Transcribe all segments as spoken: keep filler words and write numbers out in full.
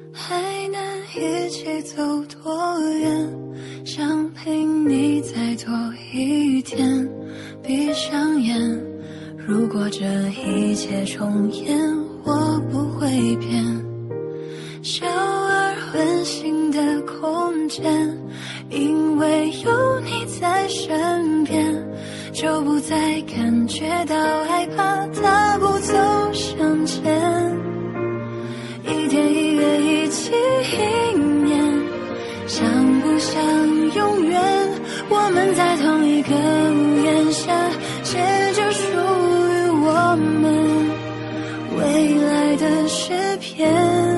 还能一起走多远？想陪你再多一天。闭上眼，如果这一切重演，我不会变。小而温馨的空间，因为有你在身边，就不再感觉到害怕，大步走向前。一天一月一起一年，想不想永远我们在同一个屋檐下，写着属于我们未来的诗篇。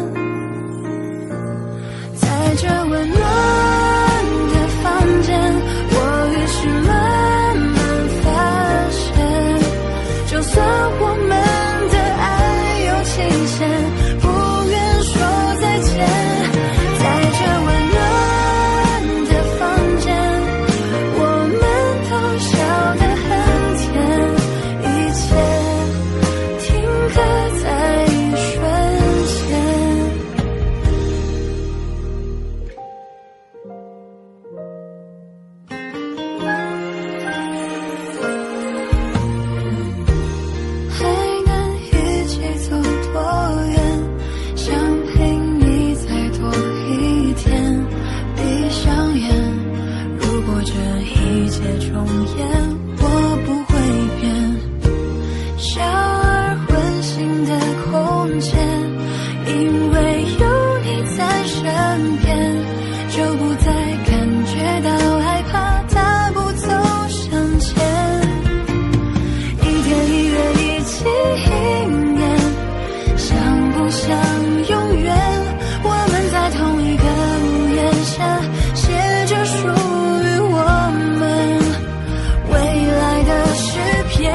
在这温暖的房间，我于是慢慢发现，就算我们的爱有期限，不愿说再见。在这温暖的房间，我们都笑得很甜，一切停格在一瞬间。还能一起走多远？想陪你再多一天。闭上眼，如果这一切重演，我不会变。小而温馨的空间，因为有你在身边，就不再感觉到害怕，大步走向前。一天一月一起一年，想不想永远我们在同一个屋檐下，写着属于我们未来的诗篇。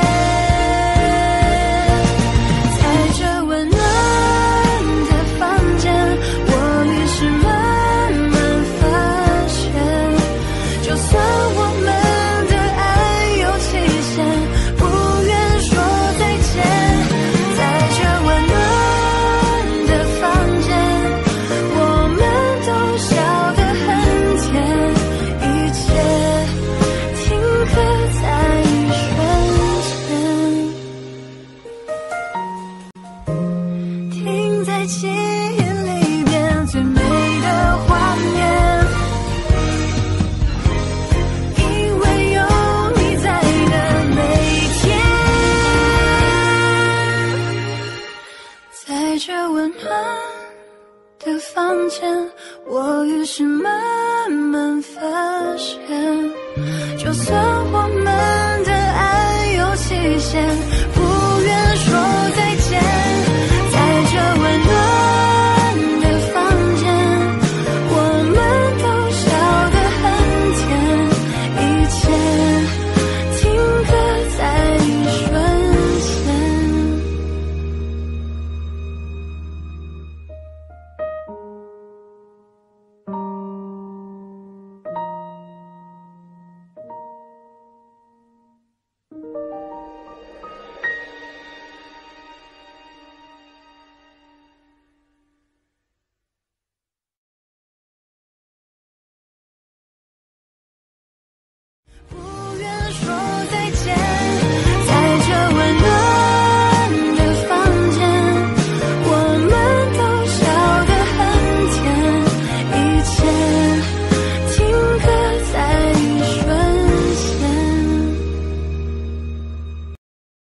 在这温暖的房间，我于是慢慢发现，就算我们的爱有期限，不愿说再见。在这温暖的房间，我们都笑得很甜，一切停格在一瞬间，停在记忆里边最美的画面。因为有你在的每天，在这温暖的房间，我于是慢慢发现，就算我们的爱有期限，